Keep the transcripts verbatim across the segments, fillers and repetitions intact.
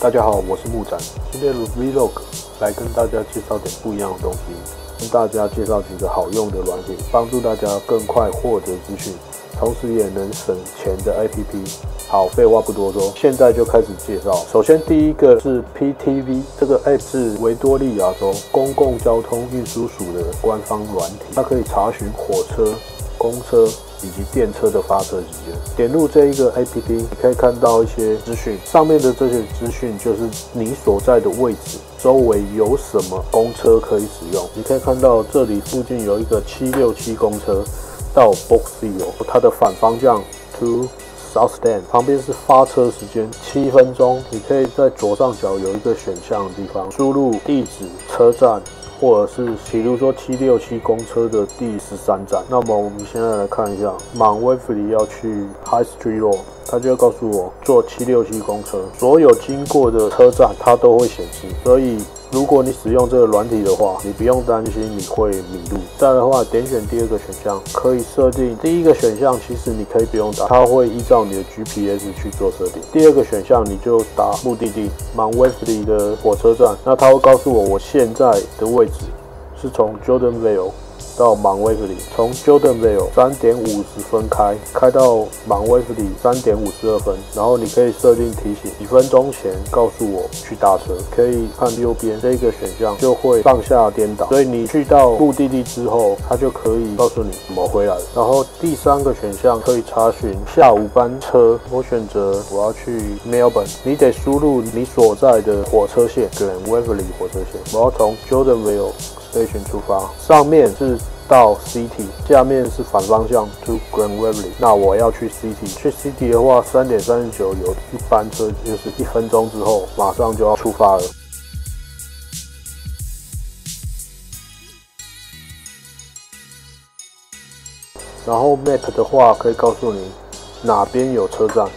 大家好，我是木展，今天的 Vlog 来跟大家介绍点不一样的东西，跟大家介绍几个好用的软体，帮助大家更快获得资讯，同时也能省钱的 A P P。好，废话不多说，现在就开始介绍。首先第一个是 P T V， 这个 App 是维多利亚州公共交通运输署的官方软体，它可以查询火车、公车以及电车的发车时间。点入这一个 A P P， 你可以看到一些资讯，上面的这些资讯就是你所在的位置周围有什么公车可以使用。你可以看到这里附近有一个七六七公车到 Boxhill， 它的反方向 to South Stand， 旁边是发车时间七分钟。你可以在左上角有一个选项的地方输入地址、车站，或者是比如说七六七公车的第十三站。那么我们现在来看一下 Mount Waverly 要去 High Street Road， 它就会告诉我坐七六七公车，所有经过的车站它都会显示。所以如果你使用这个软体的话，你不用担心你会迷路。再来的话，点选第二个选项，可以设定第一个选项，其实你可以不用打，它会依照你的 G P S 去做设定。第二个选项你就打目的地 Mount Waverly 的火车站，那它会告诉我我现在的位置是从 Jordanville 到 Mount Waverly， 从 Jordanville 三点五十分开，开到 Mount Waverly 三点五十二分，然后你可以设定提醒，几分钟前告诉我去搭车。可以按右边这个选项就会上下颠倒，所以你去到目的地之后，它就可以告诉你怎么回来。然后第三个选项可以查询下午班车，我选择我要去 Melbourne， 你得输入你所在的火车线 Glen Waverley 火车线，我要从 Jordanville Station 出发，上面是到 City， 下面是反方向 to Glen Waverley。那我要去 City， 去 City 的话，三点三十九有一班车，就是一分钟之后马上就要出发了。然后 Map 的话，可以告诉你哪边有车站。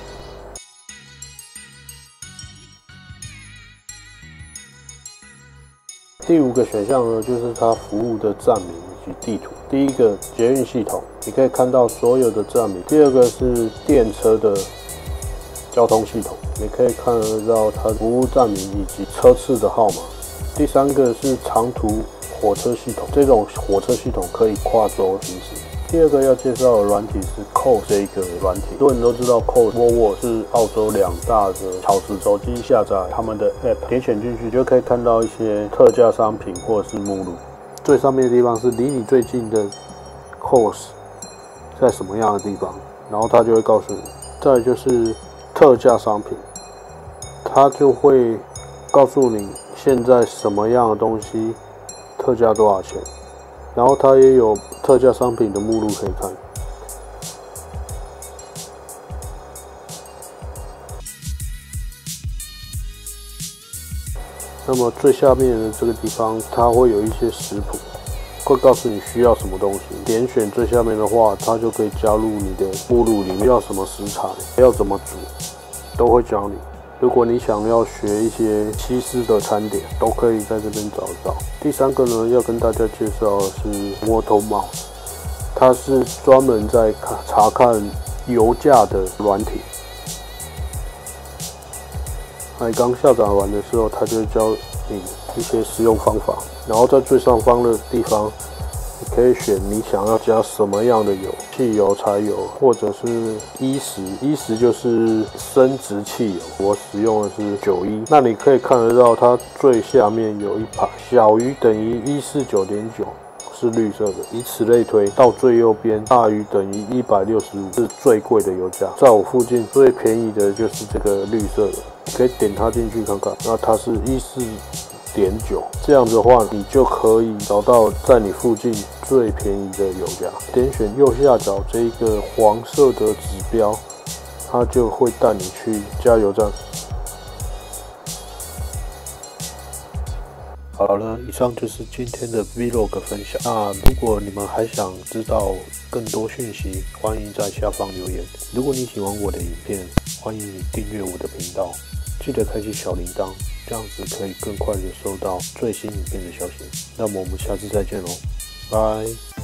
第五个选项呢，就是它服务的站名以及地图。第一个捷运系统，你可以看到所有的站名。第二个是电车的交通系统，你可以看得到它服务站名以及车次的号码。第三个是长途火车系统，这种火车系统可以跨州行驶。第二个要介绍的软体是 Coles 这一个软体，很多人都知道 Coles Walmart 是澳洲两大的超市，手机下载他们的 App， 点选进去就可以看到一些特价商品或者是目录。最上面的地方是离你最近的 Coles 在什么样的地方，然后它就会告诉你。再来就是特价商品，它就会告诉你现在什么样的东西特价多少钱。然后它也有特价商品的目录可以看。那么最下面的这个地方，它会有一些食谱，会告诉你需要什么东西。点选最下面的话，它就可以加入你的目录里面要什么食材，要怎么煮，都会教你。如果你想要学一些西式的餐点，都可以在这边找得到。第三个呢，要跟大家介绍的是 Motormouse， 它是专门在查看油价的软体。那你刚下载完的时候，它就会教你一些使用方法。然后在最上方的地方，你可以选你想要加什么样的油，汽油、柴油，或者是一十，一十就是生质汽油，我使用的是九一。那你可以看得到它最下面有一排，小于等于一四九点九是绿色的，以此类推，到最右边大于等于一百六十五是最贵的油价。在我附近最便宜的就是这个绿色的，你可以点它进去看看，那它是一四点九，这样的话你就可以找到在你附近最便宜的油价。点选右下角这一个黄色的指标，它就会带你去加油站。好了，以上就是今天的 Vlog 分享。那如果你们还想知道更多讯息，欢迎在下方留言。如果你喜欢我的影片，欢迎你订阅我的频道，记得开启小铃铛，这样子可以更快的收到最新影片的消息。那么我们下次再见喽，拜。